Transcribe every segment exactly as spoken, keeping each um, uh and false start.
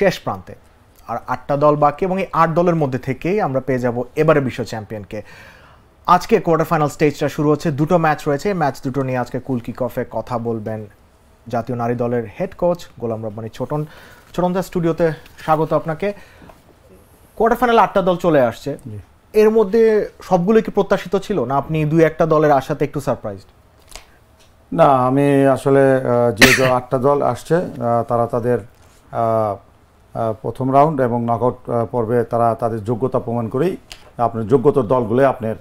শেষ প্রান্তে, আর আটটা দল বাকি, এবং এই আট দলের মধ্যে থেকেই আমরা পেয়ে যাব এবারে বিশ্ব চ্যাম্পিয়নকে। আজকে কোয়ার্টার ফাইনাল স্টেজটা শুরু হচ্ছে, দুটো ম্যাচ রয়েছে। ম্যাচ দুটো নিয়ে আজকে কুল কিক অফে কথা বলবেন জাতীয় নারী দলের হেড কোচ গোলাম রব্বানী ছোটন। ছোটন দা, স্টুডিওতে স্বাগত আপনাকে। কোয়ার্টার ফাইনাল আটটা দল চলে আসছে, এর মধ্যে সবগুলো কি প্রত্যাশিত ছিল, না আপনি দুই একটা দলের আশাতে একটু সারপ্রাইজড? না, আমি আসলে যে আটটা দল আসছে তারা তাদের প্রথম রাউন্ড এবং নকআউট পর্বে তারা তাদের যোগ্যতা প্রমাণ করেই আপনার যোগ্যতার দলগুলো আপনার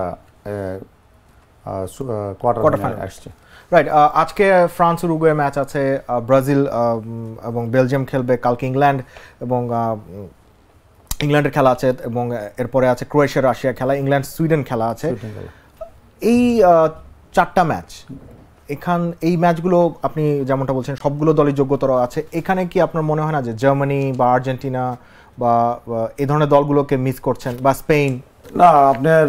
কোয়ার্টার ফাইনালে আসছে। রাইট, আজকে ফ্রান্স উরুগুয়ে ম্যাচ আছে, ব্রাজিল এবং বেলজিয়াম খেলবে, কালকে ইংল্যান্ড এবং ইংল্যান্ডের খেলা আছে, এবং এরপরে আছে ক্রোয়েশিয়া রাশিয়া খেলা, ইংল্যান্ড সুইডেন খেলা আছে। এই চারটা ম্যাচ, এখান এই ম্যাচগুলো আপনি যেমনটা বলছেন সবগুলো দলই যোগ্যতর আছে, এখানে কি আপনার মনে হয় না যে জার্মানি বা আর্জেন্টিনা বা এই ধরনের দলগুলোকে মিস করছেন, বা স্পেন? না, আপনার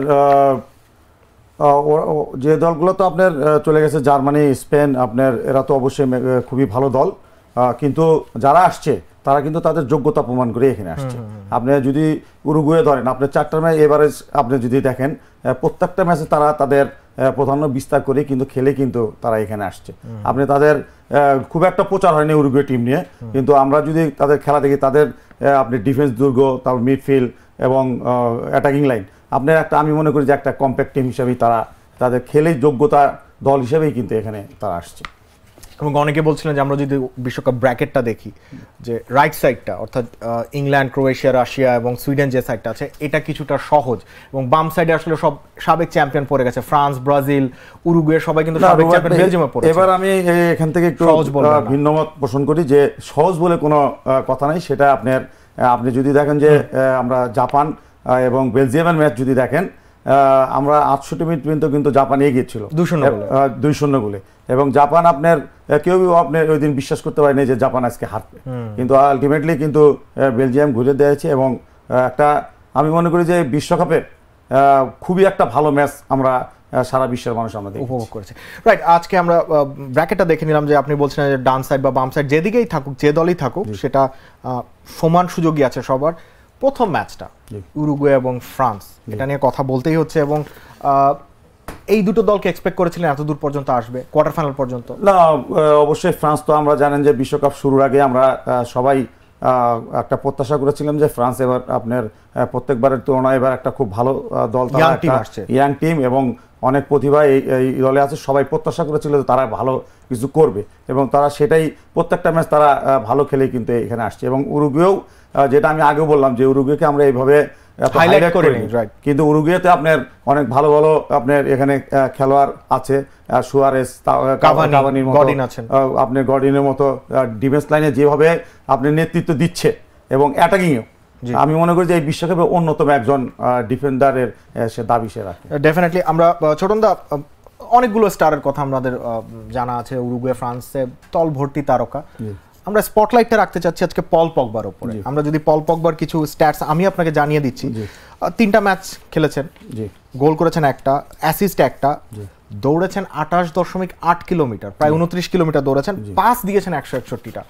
যে দলগুলো তো আপনার চলে গেছে, জার্মানি, স্পেন, আপনার এরা তো অবশ্যই খুবই ভালো দল, কিন্তু যারা আসছে তারা কিন্তু তাদের যোগ্যতা প্রমাণ করে এখানে আসছে। আপনি যদি উরুগুয়ে ধরেন, আপনার চারটা ম্যাচ এভারেজ আপনি যদি দেখেন, প্রত্যেকটা ম্যাচে তারা তাদের প্রাধান্য বিস্তার করে কিন্তু খেলে কিন্তু তারা এখানে আসছে। আপনি তাদের খুব একটা প্রচার হয়নি উরুগুয়ে টিম নিয়ে, কিন্তু আমরা যদি তাদের খেলা দেখি, তাদের আপনি ডিফেন্স দুর্গ, তারপর মিডফিল্ড এবং অ্যাটাকিং লাইন, আপনার একটা আমি মনে করি যে একটা কম্প্যাক্ট টিম হিসেবেই তারা তাদের খেলেই যোগ্যতা দল হিসেবেই কিন্তু এখানে তারা আসছে। এবং অনেকে বলছিলেন যে আমরা যদি বিশ্বকাপ ব্র্যাকেটটা দেখি, যে রাইট সাইডটা অর্থাৎ ইংল্যান্ড, ক্রোয়েশিয়া, রাশিয়া এবং সুইডেন যে সাইডটা আছে, এটা কিছুটা সহজ, এবং বাম সাইডে আসলে সব সাবেক চ্যাম্পিয়ন পড়ে গেছে, ফ্রান্স, ব্রাজিল, উরুগুয়ে সবাই কিন্তু সাবেক চ্যাম্পিয়ন বেলজিয়ামে পড়েছে। এবার আমি এখান থেকে একটু ভিন্নমত পোষণ করি যে সহজ বলে কোনো কথা নাই। সেটা আপনার আপনি যদি দেখেন যে আমরা জাপান এবং বেলজিয়ামের ম্যাচ যদি দেখেন, আমরা আটষট্টি মিনিট পর্যন্ত কিন্তু জাপান এগিয়ে ছিল দুই শূন্য গোলে, এবং জাপান আপনার কেউ আপনার ওই দিন বিশ্বাস করতে পারেনি যে জাপান আজকে হারবে, কিন্তু আলটিমেটলি কিন্তু বেলজিয়াম ঘুরে দিয়েছে, এবং একটা আমি মনে করি যে বিশ্বকাপের খুবই একটা ভালো ম্যাচ আমরা সারা বিশ্বের মানুষ আমরা উপভোগ করেছি। রাইট, আজকে আমরা ব্র্যাকেটটা দেখে নিলাম যে আপনি বলছেন যে ডান সাইড বা বাম সাইড যেদিকেই থাকুক, যে দলই থাকুক, সেটা সমান সুযোগই আছে সবার। প্রথম ম্যাচটা উরুগুয়ে এবং ফ্রান্স, এটা নিয়ে কথা বলতেই হচ্ছে, এবং এই দুটো দলকে এক্সপেক্ট করেছিলেন এত দূর পর্যন্ত আসবে, কোয়ার্টার ফাইনাল পর্যন্ত? না, অবশ্যই ফ্রান্স তো আমরা জানেন যে বিশ্বকাপ শুরুর আগে আমরা সবাই একটা প্রত্যাশা করেছিলাম যে ফ্রান্স এবার আপনার প্রত্যেকবারের তুলনায় এবার একটা খুব ভালো দল, ইয়াং টিম এবং অনেক প্রতিভা এই দলে আছে। সবাই প্রত্যাশা করেছিল যে তারা ভালো কিছু করবে, এবং তারা সেটাই প্রত্যেকটা ম্যাচ তারা ভালো খেলেই কিন্তু এখানে আসছে। এবং উরুগুয়েও, যেটা আমি আগেও বললাম যে উরুগুয়েকে আমরা এইভাবে হাইলাইট করিনি, কিন্তু উরুগুয়েতে আপনার অনেক ভালো ভালো আপনার এখানে খেলোয়াড় আছে, সুয়ারেস, কাভানির মতো, আপনার গডিনের মতো ডিফেন্স লাইনে যেভাবে আপনি নেতৃত্ব দিচ্ছে, এবং অ্যাটাকিংও আমি মনে করি যে এই বিশ্বকাপে অন্যতম একজন ডিফেন্ডারের সে দাবি সে রাখে। ডেফিনেটলি। আমরা ছোটনদা অনেকগুলো স্টারের কথা আমাদের জানা আছে, উরুগুয়ে ফ্রান্সে তল ভর্তি তারকা। আমরা স্পটলাইটটা রাখতে চাচ্ছি আজকে পল পগবার উপরে। আমরা যদি পল পগবার কিছু স্ট্যাটস আমি আপনাকে জানিয়ে দিচ্ছি। তিনটা ম্যাচ খেলেছেন, গোল করেছেন একটা, অ্যাসিস্ট একটা, দৌড়েছেন আঠাশ দশমিক আট কিলোমিটার, প্রায় উনত্রিশ কিলোমিটার দৌড়েছেন, পাস দিয়েছেন একশো একষট্টিটা।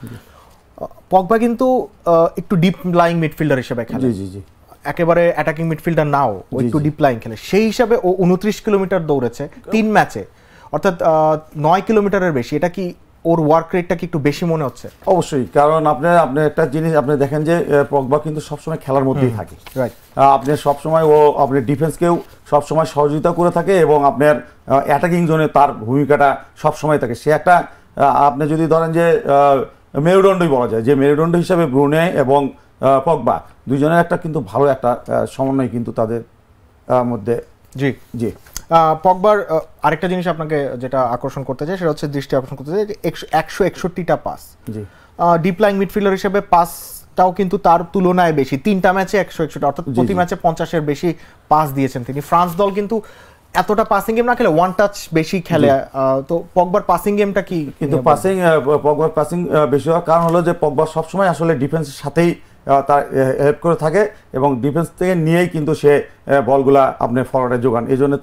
পগবা কিন্তু একটু ডিপ লাইং মিডফিল্ডার হিসেবে খেলে, একেবারে অ্যাটাকিং মিডফিল্ডার নাও, ও একটু ডিপ লাইং খেলে। সেই হিসাবে ও উনত্রিশ কিলোমিটার দৌড়েছে তিন ম্যাচে, অর্থাৎ নয় কিলোমিটারের বেশি। এটা কি ওর ওয়ার্ক রেটটা কি একটু বেশি মনে হচ্ছে? অবশ্যই, কারণ আপনি আপনি একটা জিনিস আপনি দেখেন যে পগবা কিন্তু সবসময় খেলার মধ্যেই থাকে। রাইট, আপনি সবসময় ও আপনি ডিফেন্সকেও সবসময় সহযোগিতা করে থাকে, এবং আপনার অ্যাটাকিং জোনে তার ভূমিকাটা সবসময় থাকে। সে একটা আপনি যদি ধরেন যে মেরুদণ্ডই বলা যায়, যে মেরুদণ্ড হিসাবে ব্রুনে এবং পগবা দুইজনের একটা কিন্তু ভালো একটা সমন্বয় কিন্তু তাদের মধ্যে। জি জি পগবার আরেকটা জিনিস আপনাকে যেটা আকর্ষণ করতে চাই, সেটা হচ্ছে দৃষ্টি আকর্ষণ করতে চাই, একশো একষট্টিটা পাস। জি, ডিপ লাইং মিডফিল্ডার হিসেবে পাসটাও কিন্তু তার তুলনায় বেশি, তিনটা ম্যাচে একশো একষট্টি, অর্থাৎ প্রতি ম্যাচে পঞ্চাশের বেশি পাস দিয়েছেন তিনি। ফ্রান্স দল কিন্তু এতটা পাসিং গেম না খেলে ওয়ান টাচ বেশি খেলে, তো পগবার পাসিং গেমটা কি? কিন্তু পাসিং পগবার পাসিং বেশি হওয়ার কারণ হলো যে পগবা সবসময় আসলে ডিফেন্সের সাথেই তার হেল্প করে থাকে, এবং ডিফেন্স থেকে নিয়েই কিন্তু সে বলগুলা আপনি ফরওয়ার্ডে যোগান। এই জন্য তার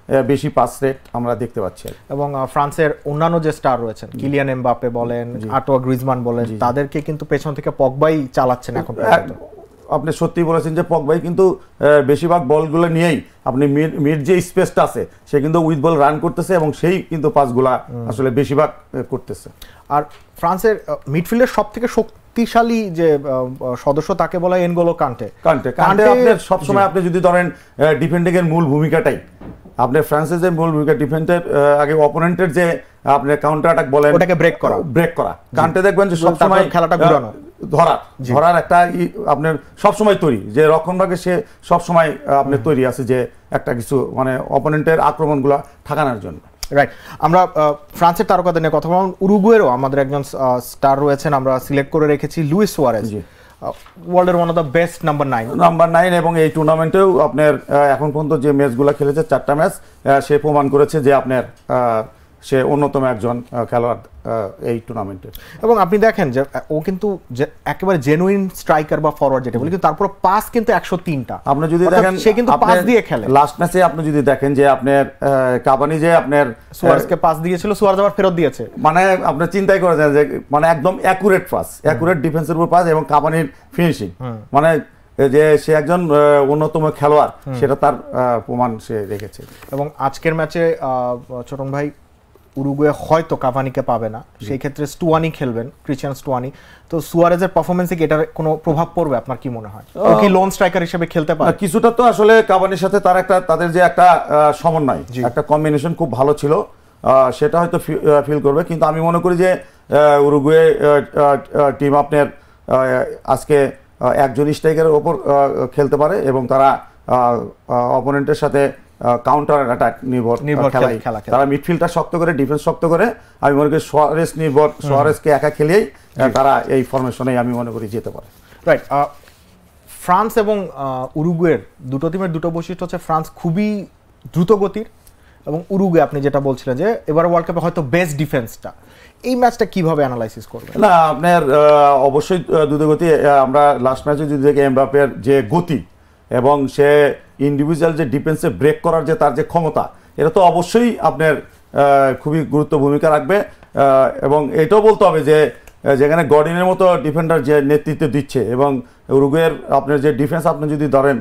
বেশি পাস রেট আমরা দেখতে পাচ্ছি। এবং ফ্রান্সের অন্যান্য যে স্টার রয়েছেন কিলিয়ান এমবাপ্পে বলেন, আর্টোয়া গ্রিজমান বলেন, তাদেরকে কিন্তু পেছন থেকে পগবাই চালাচ্ছেন এখন পর্যন্ত। আপনি সত্যি বলেছেন যে পগবাই কিন্তু বেশিরভাগ বলগুলো নিয়েই আপনি মিড মিড যে স্পেসটা আছে সে কিন্তু উইথ বল রান করতেছে এবং সেই কিন্তু পাসগুলা আসলে বেশিরভাগ করতেছে। আর ফ্রান্সের মিডফিল্ডের সব থেকে শক্তিশালী যে সদস্য তাকে বলা হয় এনগোলো কান্টে। কান্টে কান্টে আপনার সবসময় আপনি যদি ধরেন ডিফেন্ডিং এর মূল ভূমিকাটাই আপনার ফ্রান্সের যে মূল ভূমিকা ডিফেন্ডের আগে অপোনেন্টের যে আপনি কাউন্টার অ্যাটাক বলেন ওটাকে ব্রেক করা ব্রেক করা কান্টে দেখবেন যে সবসময় খেলাটা ঘোরানো ধরার ধরার একটা আপনার সবসময় তৈরি যে রক্ষণভাগে সে সবসময় আপনার তৈরি আছে যে একটা কিছু মানে অপোনেন্টের আক্রমণগুলো ঠেকানোর জন্য। রাইট, আমরা ফ্রান্সের তারকাদের নিয়ে কথা বললাম। উরুগুয়েরও আমাদের একজন স্টার রয়েছেন, আমরা সিলেক্ট করে রেখেছি লুইস সুয়ারেজ, ওয়ার্ল্ডের one of the best number nine number nine এবং এই টুর্নামেন্টেও আপনার এখন পর্যন্ত যে ম্যাচগুলো খেলেছে চারটা ম্যাচ সে প্রমাণ করেছে যে আপনার সে অন্যতম একজন খেলোয়াড় এই টুর্নামেন্টে। এবং আপনি দেখেন যে ও কিন্তু একেবারে জেনুইন স্ট্রাইকার বা ফরওয়ার্ড যেটা বলি, কিন্তু তারপর পাস কিন্তু একশো তিনটা। আপনি যদি দেখেন সে কিন্তু পাস দিয়ে খেলে। লাস্ট ম্যাচে আপনি যদি দেখেন যে আপনার কাভানি যে আপনার সুয়ারেজকে পাস দিয়েছিল, সুয়ারেজ আবার ফেরত দিয়েছে, মানে আপনি চিন্তাই করে যে মানে একদম অ্যাকুরেট পাস, অ্যাকুরেট ডিফেন্সের উপর পাস এবং কাভানির ফিনিশিং, মানে যে সে একজন অন্যতম খেলোয়াড় সেটা তার প্রমাণ সে রেখেছে। এবং আজকের ম্যাচে ছোটন ভাই উরুগুয়ে হয়তো কাভানিকে পাবে না, সেই ক্ষেত্রে স্টুয়ানি খেলবেন, ক্রিশ্চিয়ান স্টুয়ানি। তো সুয়ারেজের পারফরম্যান্সে কি এটার কোনো প্রভাব পড়বে আপনার কি মনে হয়? ও কি লোন স্ট্রাইকার হিসেবে খেলতে পারে? কিছুটা তো আসলে কাভানির সাথে তার একটা তাদের যে একটা সমন্বয়, একটা কম্বিনেশন খুব ভালো ছিল, সেটা হয়তো ফিল করবে। কিন্তু আমি মনে করি যে উরুগুয়ে টিম আপনার আজকে একজন স্ট্রাইকারের ওপর খেলতে পারে এবং তারা অপোনেন্টের সাথে কাউন্টার অ্যাটাক নির্ভর খেলা, তারা মিডফিল্ডটা শক্ত করে ডিফেন্স শক্ত করে আমি মনে করি সুয়ারেজ নির্ভর সুয়ারেজকে একা খেলেই তারা এই ফরমেশনে আমি মনে করি যেতে পারে। রাইট, ফ্রান্স এবং উরুগুয়ের দুটো টিমের দুটো বৈশিষ্ট্য হচ্ছে ফ্রান্স খুবই দ্রুত গতির এবং উরুগুয়ে আপনি যেটা বলছিলেন যে এবার ওয়ার্ল্ড কাপে হয়তো বেস্ট ডিফেন্সটা। এই ম্যাচটা কিভাবে অ্যানালাইসিস করবেন? না আপনার অবশ্যই দ্রুতগতি, আমরা লাস্ট ম্যাচে যদি দেখি এমবাপ্পের যে গতি এবং সে ইন্ডিভিজুয়াল যে ডিফেন্সে ব্রেক করার যে তার যে ক্ষমতা, এটা তো অবশ্যই আপনার খুবই গুরুত্ব ভূমিকা রাখবে। এবং এটাও বলতে হবে যে যেখানে গর্ডিনের মতো ডিফেন্ডার যে নেতৃত্ব দিচ্ছে এবং উরুগুয়ের আপনার যে ডিফেন্স আপনি যদি ধরেন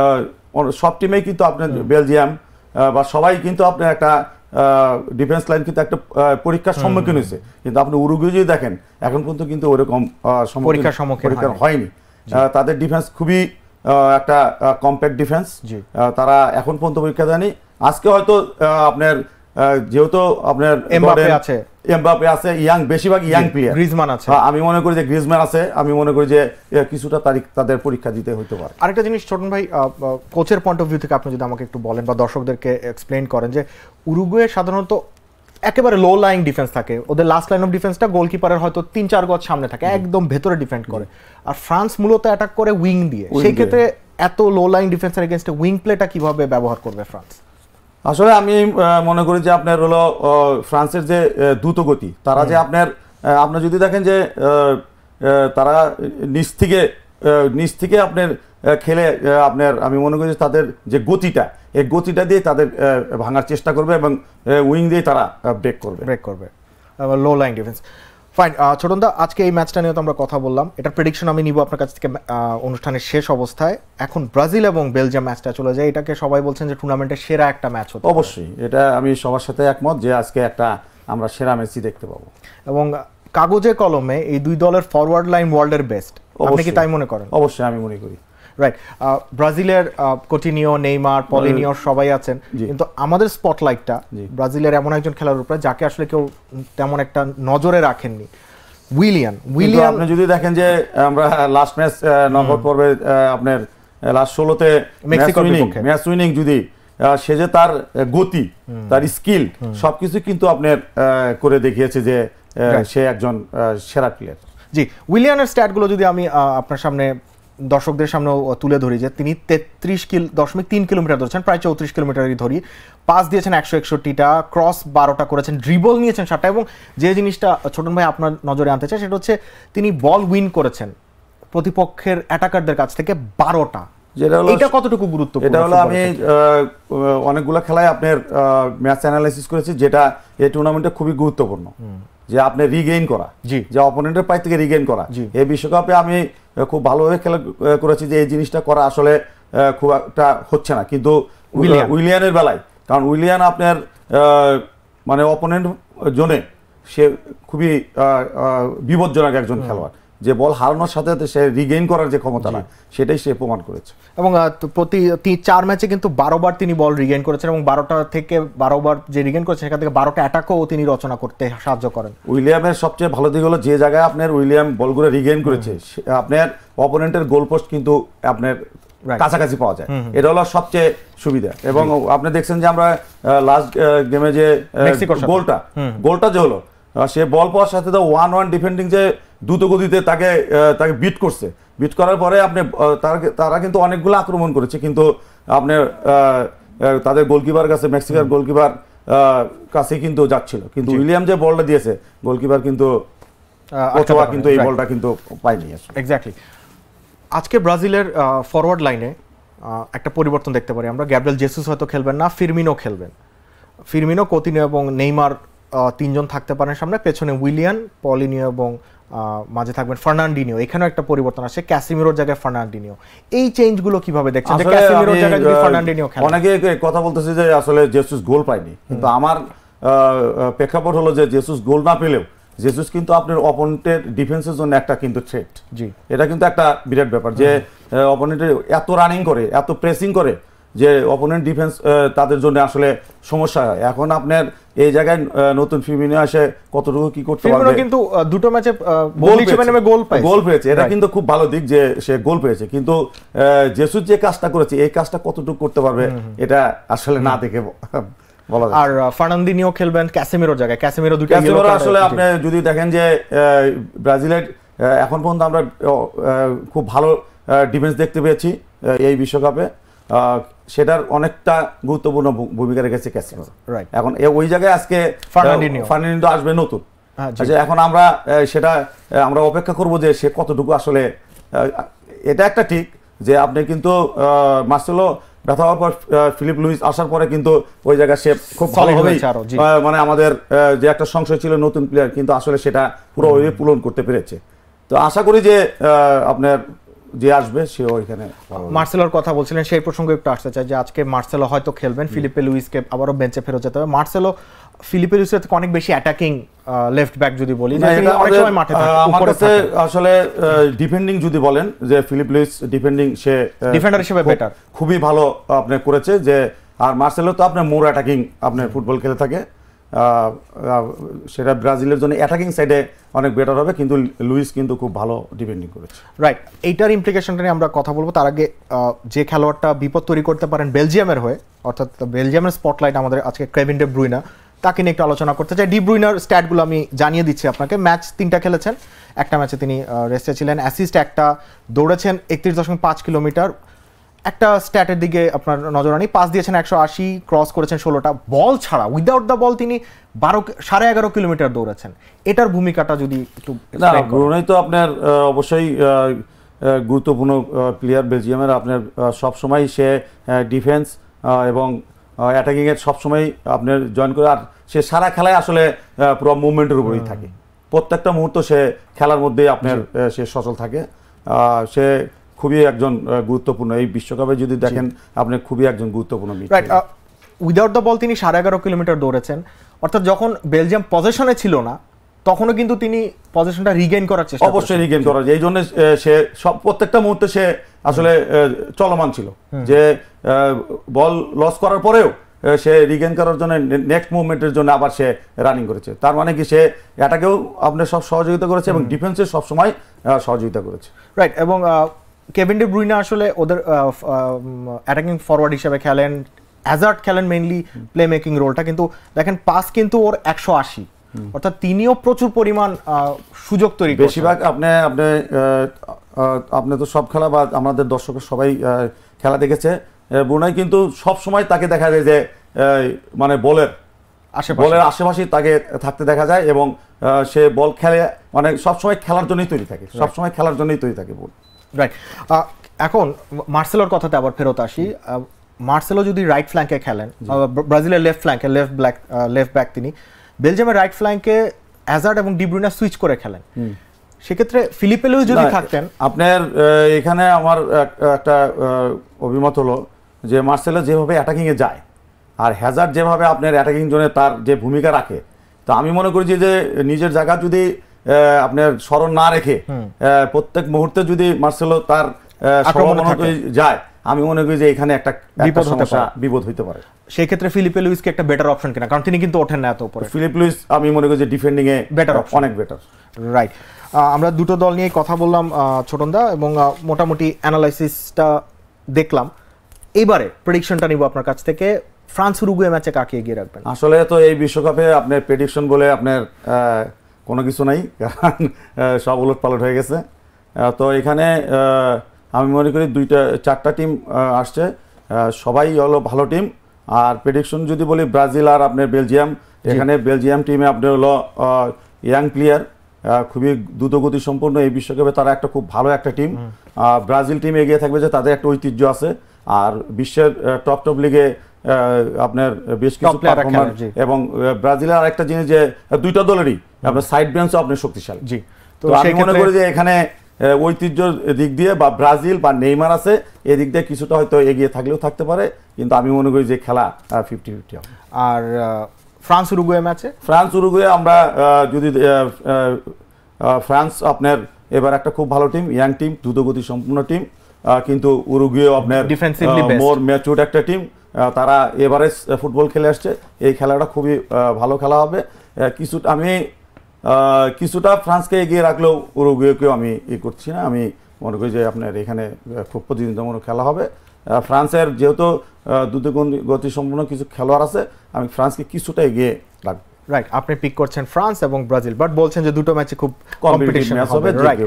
সব টিমেই কিন্তু আপনার বেলজিয়াম বা সবাই কিন্তু আপনার একটা ডিফেন্স লাইন কিন্তু একটা পরীক্ষার সম্মুখীন হয়েছে, কিন্তু আপনি উরুগুয়ে যদি দেখেন এখন পর্যন্ত কিন্তু ওরকম পরীক্ষার সম্মুখীন হয়নি। তাদের ডিফেন্স খুবই একটা কম্প্যাক্ট ডিফেন্স, তারা এখন পর্যন্ত পরীক্ষা দেয়নি। আজকে হয়তো আপনার যেহেতু আপনার এমবাপ্পে আছে এমবাপ্পে আছে ইয়াং, বেশিরভাগ ইয়াং প্লেয়ার, গ্রিজমান আছে, আমি মনে করি যে গ্রিজমান আছে, আমি মনে করি যে কিছুটা তারিখ তাদের পরীক্ষা দিতে হতে পারে। আরেকটা জিনিস ছোটন ভাই, কোচের পয়েন্ট অফ ভিউ থেকে আপনি যদি আমাকে একটু বলেন বা দর্শকদেরকে এক্সপ্লেইন করেন যে উরুগুয়ে সাধারণত একেবারে লো লাইং ডিফেন্স থাকে, ওদের লাস্ট লাইন অফ ডিফেন্সটা গোলকিপারের হয়তো তিন চার গজ সামনে থাকে, একদম ভেতরে ডিফেন্ড করে, আর ফ্রান্স মূলত অ্যাটাক করে উইং দিয়ে। সেই ক্ষেত্রে এত লো লাইন ডিফেন্সের এগেইনস্টে উইং প্লেটা কিভাবে ব্যবহার করবে ফ্রান্স? আসলে আমি মনে করি যে আপনার হলো ফ্রান্সের যে দ্রুত গতি, তারা যে আপনার আপনার যদি দেখেন যে তারা নিচ থেকে নিচ থেকে আপনার খেলে আপনার আমি মনে করি যে তাদের যে গতিটা, এই গতিটা দিয়ে তাদের ভাঙার চেষ্টা করবে এবং উইং দিয়ে তারা ব্রেক করবে ব্রেক করবে লো লাইন ডিফেন্স। ফাইন ছোটনদা, আজকে এই ম্যাচটা নিয়ে তো আমরা কথা বললাম, এটা প্রেডিকশন আমি নিব আপনার কাছ থেকে অনুষ্ঠানের শেষ অবস্থায়। এখন ব্রাজিল এবং বেলজিয়াম ম্যাচটা চলে যায়, এটাকে সবাই বলছেন যে টুর্নামেন্টের সেরা একটা ম্যাচ হতো। অবশ্যই এটা আমি সবার সাথে একমত যে আজকে একটা আমরা সেরা ম্যাচই দেখতে পাবো এবং কাগজে কলমে এই দুই দলের ফরওয়ার্ড লাইন ওয়ার্ল্ডের বেস্ট, আপনি কি তাই মনে করেন? অবশ্যই আমি মনে করি। রাইট, ব্রাজিলের কোটিনিও, নেইমার, পলিনিও সবাই আছেন, কিন্তু আমাদের স্পটলাইটটা ব্রাজিলের এমন একজন খেলোয়াড়ের উপরে যাকে আসলে কেউ তেমন একটা নজরে রাখেননি, উইলিয়ান। উইলিয়ান আপনি যদি দেখেন যে আমরা লাস্ট ম্যাচ নকআউট পর্বে আপনার লাস্ট ষোলোতে মেক্সিকোর বিপক্ষে ম্যাচ উইনিং, যদি সে যে তার গতি, তার স্কিল সবকিছু কিন্তু আপনার করে দেখিয়েছে যে সে একজন সেরা প্লেয়ার। জি, উইলিয়ানের স্ট্যাটগুলো যদি আমি আপনার সামনে দর্শকদের সামনে তুলে ধরি যে তিনি তেত্রিশ কিল দশমিক তিন কিলোমিটার ধরেছেন, প্রায় চৌত্রিশ কিলোমিটারই ধরি, পাস দিয়েছেন একশো একষট্টিটা, ক্রস বারোটা করেছেন, ড্রিবল নিয়েছেন সাতটা, এবং যে জিনিসটা ছোটন ভাই আপনার নজরে আনতে চাই সেটা হচ্ছে তিনি বল উইন করেছেন প্রতিপক্ষের অ্যাটাকারদের কাছ থেকে বারোটা, যেটা হলো এটা কতটুকু গুরুত্বপূর্ণ? এটা হলো আমি অনেকগুলো খেলায় আপনার ম্যাচ অ্যানালাইসিস করেছি, যেটা এই টুর্নামেন্টে খুবই গুরুত্বপূর্ণ, যে আপনি রিগেইন করা, যে অপোনেন্টের পাই থেকে রিগেইন করা। এই বিশ্বকাপে আমি খুব ভালোভাবে খেলা করেছি যে এই জিনিসটা করা আসলে খুব একটা হচ্ছে না, কিন্তু উইলিয়ানের বেলায়, কারণ উইলিয়ান আপনার মানে অপোনেন্ট জোনে সে খুবই বিপজ্জনক একজন খেলোয়াড়, যে বল হারানোর সাথে সাথে সে রিগেইন করার যে ক্ষমতাটা সেটাই সে প্রমাণ করেছে। এবং প্রতি চার ম্যাচে কিন্তু বারো বার তিনি বল রিগেইন করেছেন এবং বারোটা থেকে বারো বার যে রিগেইন করেছেন সেখান থেকে বারোটা অ্যাটাকও তিনি রচনা করতে সাহায্য করেন। উইলিয়ামের সবচেয়ে ভালো দিক হলো যে জায়গায় আপনার উইলিয়াম বলগুলো রিগেইন করেছে আপনার অপোনেন্টের গোল পোস্ট কিন্তু আপনার কাছাকাছি পাওয়া যায়, এটা হলো সবচেয়ে সুবিধা। এবং আপনি দেখছেন যে আমরা লাস্ট গেমে যে গোলটা গোলটা যে হলো, সে বল পাওয়ার সাথে তো ওয়ান ওয়ান ডিফেন্ডিং যে দ্রুত গতিতে তাকে তাকে বিট করছে, বিট করার পরে আপনি তারা কিন্তু অনেকগুলো আক্রমণ করেছে, কিন্তু আপনার তাদের গোলকিপার কাছে মেক্সিকার গোলকিপার কাছে কিন্তু যাচ্ছিল, কিন্তু উইলিয়াম যে বলটা দিয়েছে গোলকিপার কিন্তু অথবা কিন্তু এই বলটা কিন্তু পায়নি। এক্স্যাক্টলি। আজকে ব্রাজিলের ফরওয়ার্ড লাইনে একটা পরিবর্তন দেখতে পারি আমরা। গ্যাব্রিয়েল জেসুস হয়তো খেলবেন না, ফিরমিনো খেলবেন। ফিরমিনো, কোতিনিও এবং নেইমার তিনজন থাকতে পারেন সামনে, পেছনে উইলিয়ান, পলিনিও এবং মাঝে থাকবেন ফার্নান্ডিনিও। এখানেও একটা পরিবর্তন আসে, ক্যাসিমিরোর জায়গায় ফার্নান্ডিনিও। এই চেঞ্জগুলো কিভাবে দেখছেন যে ক্যাসিমিরোর জায়গায় যদি ফার্নান্ডিনিও খেলে? অনেকে কথা বলতেছে যে আসলে জেসুস গোল পায়নি, কিন্তু আমার প্রেক্ষাপট হলো যে জেসুস গোল না পেলেও জেসুস কিন্তু আপনার অপোনেন্টের ডিফেন্সের জন্য একটা কিন্তু থ্রেট। জি, এটা কিন্তু একটা বিরাট ব্যাপার যে অপোনেন্টের এত রানিং করে, এত প্রেসিং করে যে অপোনেন্ট ডিফেন্স তাদের জন্য আসলে সমস্যা হয়। এখন আপনার এই জায়গায় নতুন ফিরমিনো আসে কতটুকু কি করতে পারবে? ফিরমিনো কিন্তু দুটো ম্যাচে গোল হিসেবে নেমে গোল পায়, গোল পেয়েছে, এটা কিন্তু খুব ভালো দিক যে সে গোল পেয়েছে, কিন্তু জেসুস যে কাজটা করেছে এই কাজটা কতটুকু করতে পারবে এটা আসলে না দেখে বলা যায়। আর ফার্নান্ডিনিও খেলবেন ক্যাসিমিরোর জায়গায়। ক্যাসিমিরো দুটো ক্যাসিমিরো আসলে আপনি যদি দেখেন যে ব্রাজিলের এখন পর্যন্ত আমরা খুব ভালো ডিফেন্স দেখতে পেয়েছি এই বিশ্বকাপে, সেটার অনেকটা গুরুত্বপূর্ণ ভূমিকা রেখেছে ক্যাসিমিরো। এখন ওই জায়গায় আজকে ফার্নান্ডিনিও আসবে নতুন, এখন আমরা সেটা আমরা অপেক্ষা করব যে সে কতটুকু আসলে। এটা একটা ঠিক যে আপনি কিন্তু মার্সেলো ব্যথা হওয়ার পর ফিলিপ লুইস আসার পরে কিন্তু ওই জায়গায় সে খুব ভালোভাবেই মানে আমাদের যে একটা সংশয় ছিল নতুন প্লেয়ার, কিন্তু আসলে সেটা পুরোভাবে পূরণ করতে পেরেছে। তো আশা করি যে আপনার যে আসবে সে ওইখানে। মার্সেলোর কথা বলছিলেন, সেই প্রসঙ্গে একটু আসতে চাই যে আজকে মার্সেলো হয়তো খেলবেন, ফিলিপে লুইসকে আবারও বেঞ্চে ফেরত যেতে হবে। মার্সেলো ফিলিপে লুইসের থেকে অনেক বেশি অ্যাটাকিং লেফট ব্যাক যদি বলি, অনেক সময় মাঠে থাকে। আমার কাছে আসলে ডিফেন্ডিং যদি বলেন যে ফিলিপ লুইস ডিফেন্ডিং সে ডিফেন্ডার হিসেবে বেটার, খুবই ভালো আপনি করেছে যে। আর মার্সেলো তো আপনার মোর অ্যাটাকিং আপনার ফুটবল খেলে থাকে, সেটা ব্রাজিলের জন্য অ্যাটাকিং সাইডে অনেক বেটার হবে, কিন্তু লুইস কিন্তু খুব ভালো ডিফেন্ডিং করেছে। রাইট, এইটার ইমপ্লিকেশনটা নিয়ে আমরা কথা বলবো। তার আগে যে খেলোয়াড়টা বিপদ তৈরি করতে পারেন বেলজিয়ামের হয়ে, অর্থাৎ বেলজিয়ামের স্পটলাইট আমাদের আজকে কেভিন ডে ব্রুইনা, তাকে নিয়ে একটু আলোচনা করতে চাই। ডি ব্রুইনার স্ট্যাটগুলো আমি জানিয়ে দিচ্ছি আপনাকে। ম্যাচ তিনটা খেলেছেন, একটা ম্যাচে তিনি রেস্টে ছিলেন, অ্যাসিস্ট একটা, দৌড়েছেন একত্রিশ দশমিক পাঁচ কিলোমিটার। একটা স্ট্যাটের দিকে আপনার নজর আনি, পাস দিয়েছেন একশো আশি, ক্রস করেছেন ষোলোটা। বল ছাড়া উইদাউট দ্য বল তিনি বারো সাড়ে এগারো কিলোমিটার দৌড়েছেন। এটার ভূমিকাটা যদি একটু। ব্রুনাই তো আপনার অবশ্যই গুরুত্বপূর্ণ প্লেয়ার বেলজিয়ামের, আপনার সবসময় সে ডিফেন্স এবং অ্যাটাকিংয়ের সবসময় আপনার জয়েন করে, আর সে সারা খেলায় আসলে পুরো মুভমেন্টের উপরেই থাকে, প্রত্যেকটা মুহূর্ত সে খেলার মধ্যেই আপনার সে সচল থাকে। সে খুবই একজন গুরুত্বপূর্ণ, এই বিশ্বকাপে যদি দেখেন আপনি খুবই একজন গুরুত্বপূর্ণ। উইদাউট দ্য বল তিনি সাড়ে এগারো কিলোমিটার দৌড়েছেন, অর্থাৎ যখন বেলজিয়াম পজিশনে ছিল না তখনও কিন্তু তিনি পজিশনটা রিগেইন করার চেষ্টা করেছেন। অবশ্যই রিগেইন করার, এই জন্য সে সব প্রত্যেকটা মুহূর্তে সে আসলে চলমান ছিল, যে বল লস করার পরেও সে রিগেইন করার জন্য নেক্সট মুভমেন্টের জন্য আবার সে রানিং করেছে। তার মানে কি সে এটাকেও আপনার সব সহযোগিতা করেছে এবং ডিফেন্সে সবসময় সহযোগিতা করেছে। রাইট, এবং কেভিন ডে ব্রুইনা আসলে ওদের অ্যাটাকিং ফরওয়ার্ড হিসেবে খেলেন, হ্যাজার্ড খেলেন মেইনলি প্লে মেকিং রোলটা, কিন্তু দেখেন পাস কিন্তু ওর একশো আশি, অর্থাৎ তিনিও প্রচুর পরিমাণ সুযোগ তৈরি করেছেন। বেশিরভাগ আপনি আপনি আপনি তো সব খেলা বা আমাদের দর্শকের সবাই খেলা দেখেছে, ব্রুনাই কিন্তু সব সময় তাকে দেখা যায় যে মানে বলের বলের আশেপাশে তাকে থাকতে দেখা যায়, এবং সে বল খেলে মানে সবসময় খেলার জন্যই তৈরি থাকে, সবসময় খেলার জন্যই তৈরি থাকে বল। রাইট, এখন মার্সেলোর কথাতে আবার ফেরত আসি। মার্সেলো যদি রাইট ফ্ল্যাঙ্কে খেলেন, ব্রাজিলের লেফট ফ্ল্যাঙ্কে লেফট ব্ল্যাক লেফট ব্যাক তিনি, বেলজিয়ামের রাইট ফ্ল্যাঙ্কে হ্যাজার্ড এবং ডি ব্রুইনা সুইচ করে খেলেন, সেক্ষেত্রে ফিলিপে লুইস যদি থাকতেন। আপনার এখানে আমার একটা অভিমত হলো যে মার্সেলো যেভাবে অ্যাটাকিং এ যায় আর হ্যাজার্ড যেভাবে আপনার অ্যাটাকিং জোনে তার যে ভূমিকা রাখে, তো আমি মনে করি যে নিজের জায়গা যদি আপনার স্মরণ না রেখে প্রত্যেক মুহূর্তে যদি মার্সেলো তার যায়, আমি মনে করি যে এখানে একটা বিপদ হতে পারে। সেই ক্ষেত্রে ফিলিপে লুইসকে একটা বেটার অপশন কিনা, কারণ তিনি কিন্তু ওঠেন না এত উপরে। ফিলিপ লুইস আমি মনে করি যে ডিফেন্ডিং এ বেটার অনেক বেটার। রাইট, আমরা দুটো দল নিয়ে কথা বললাম ছোটনদা, এবং মোটামুটি অ্যানালাইসিসটা দেখলাম। এইবারে প্রেডিকশনটা নিব আপনার কাছ থেকে, ফ্রান্স উরুগুয়ে ম্যাচে কাকে এগিয়ে রাখবেন? আসলে তো এই বিশ্বকাপে আপনার প্রেডিকশন বলে আপনার কোনো কিছু নাই, কারণ সব উলটপালট হয়ে গেছে। তো এখানে আমি মনে করি দুইটা চারটা টিম আসছে, সবাই হলো ভালো টিম। আর প্রেডিকশন যদি বলি ব্রাজিল আর আপনার বেলজিয়াম, এখানে বেলজিয়াম টিমে আপনার হলো ইয়াং প্লেয়ার, খুবই দ্রুতগতি সম্পন্ন এই বিশ্বকাপে তারা একটা খুব ভালো একটা টিম। ব্রাজিল টিম এগিয়ে থাকবে যে তাদের একটা ঐতিহ্য আছে, আর বিশ্বের টপ টপ লিগে আপনার বেশ কিছু পারফরম্যার, এবং ব্রাজিলের আরেকটা জিনিস যে দুইটা দলেরই আপনার সাইড বেঞ্চও আপনার শক্তিশালী। জি, তো আমি মনে করি যে এখানে ঐতিহ্যর দিক দিয়ে বা ব্রাজিল বা নেইমার আছে, এদিক দিয়ে কিছুটা হয়তো এগিয়ে থাকলেও থাকতে পারে, কিন্তু আমি মনে করি যে খেলা ফিফটি ফিফটি হবে। আর ফ্রান্স উরুগুয়ে ম্যাচে, ফ্রান্স উরুগুয়ে আমরা যদি ফ্রান্স আপনার এবার একটা খুব ভালো টিম, ইয়াং টিম, দ্রুতগতি সম্পূর্ণ টিম, কিন্তু উরুগুয়ে আপনার ডিফেন্সিভলি মোর ম্যাচুরড একটা টিম। তারা এভারেজ ফুটবল খেলে আসছে, এই খেলাটা খুবই ভালো খেলা হবে। কিছু আমি কিছুটা ফ্রান্সকে এগিয়ে রাখলেও উরুগুয়েকেও আমি ই করছি না, আমি মনে করি যে আপনার এখানে খুব প্রতিদ্বন্দ্বিতামূলক খেলা হবে। ফ্রান্সের যেহেতু দ্রুতগতি সম্পূর্ণ কিছু খেলোয়াড় আছে, আমি ফ্রান্সকে কিছুটা এগিয়ে রাখবো। রাইট, আপনি পিক করছেন ফ্রান্স এবং ব্রাজিল, বাট বলছেন যে দুটো ম্যাচে খুব কম্পিটিশন হবে। রাইট,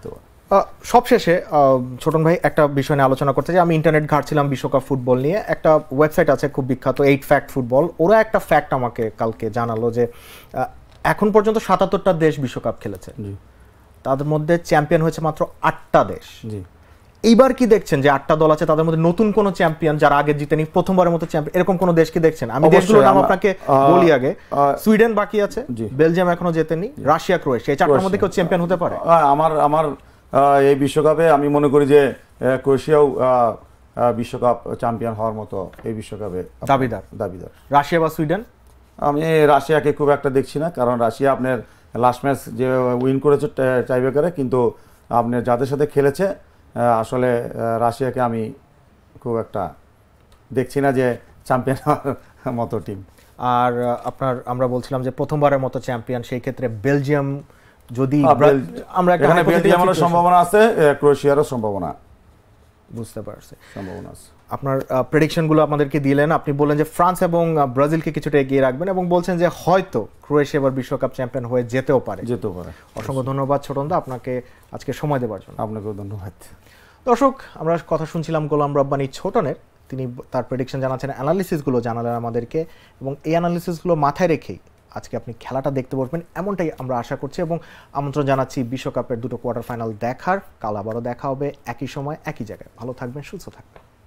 সবশেষে ছোটন ভাই একটা বিষয় নিয়ে আলোচনা করতে চাই। আমি ইন্টারনেট ঘাঁটছিলাম বিশ্বকাপ ফুটবল নিয়ে, একটা ওয়েবসাইট আছে খুব বিখ্যাত, এইট ফ্যাক্ট ফুটবল। ওরা একটা ফ্যাক্ট আমাকে কালকে জানালো যে এখন পর্যন্ত সাতাত্তরটা দেশ বিশ্বকাপ খেলেছে, তাদের মধ্যে চ্যাম্পিয়ন হয়েছে মাত্র আটটা দেশ। এইবার কি দেখছেন যে আটটা দল আছে, তাদের মধ্যে নতুন কোন চ্যাম্পিয়ন যারা আগে জিতেনি, প্রথমবারের মতো চ্যাম্পিয়ন, এরকম কোন দেশ কি দেখছেন? আমি দেশগুলোর নাম আপনাকে বলি আগে। সুইডেন বাকি আছে, বেলজিয়াম এখনো জেতেনি, রাশিয়া, ক্রোয়েশিয়া, এই চারটার মধ্যে কেউ চ্যাম্পিয়ন হতে পারে? আমার আমার এই বিশ্বকাপে আমি মনে করি যে ক্রোয়েশিয়াও বিশ্বকাপ চ্যাম্পিয়ন হওয়ার মতো এই বিশ্বকাপে দাবিদার দাবিদার রাশিয়া বা সুইডেন? আমি রাশিয়াকে খুব একটা দেখছি না, কারণ রাশিয়া আপনার লাস্ট ম্যাচ যে উইন করেছে টাইব্রেকারে, কিন্তু আপনার যাদের সাথে খেলেছে আসলে রাশিয়াকে আমি খুব একটা দেখছি না যে চ্যাম্পিয়ন হওয়ার মতো টিম। আর আপনার আমরা বলছিলাম যে প্রথমবারের মতো চ্যাম্পিয়ন, সেই ক্ষেত্রে বেলজিয়াম যদি আমরা এখানে বেলজিয়ামেরও সম্ভাবনা আছে, ক্রোয়েশিয়ারও সম্ভাবনা বুঝতে পারছি, সম্ভাবনা আছে। আপনার প্রেডিকশনগুলো আমাদেরকে দিলেন, আপনি বললেন যে ফ্রান্স এবং ব্রাজিলকে কিছুটা এগিয়ে রাখবেন, এবং বলছেন যে হয়তো ক্রোয়েশিয়া এবার বিশ্বকাপ চ্যাম্পিয়ন হয়ে যেতেও পারে যেতেও পারে অসংখ্য ধন্যবাদ ছোটনদা আপনাকে আজকে সময় দেওয়ার জন্য। আপনাকেও ধন্যবাদ। দর্শক, আমরা কথা শুনছিলাম গোলাম রব্বানী ছোটনের, তিনি তার প্রেডিকশন জানাচ্ছেন, অ্যানালিসিসগুলো জানালেন আমাদেরকে, এবং এই অ্যানালিসিসগুলো মাথায় রেখেই আজকে আপনি খেলাটা দেখতে পারবেন এমনটাই আমরা আশা করছি, এবং আমন্ত্রণ জানাচ্ছি বিশ্বকাপের দুটো কোয়ার্টার ফাইনাল দেখার। কাল আবারও দেখা হবে একই সময় একই জায়গায়। ভালো থাকবেন, সুস্থ থাকবেন।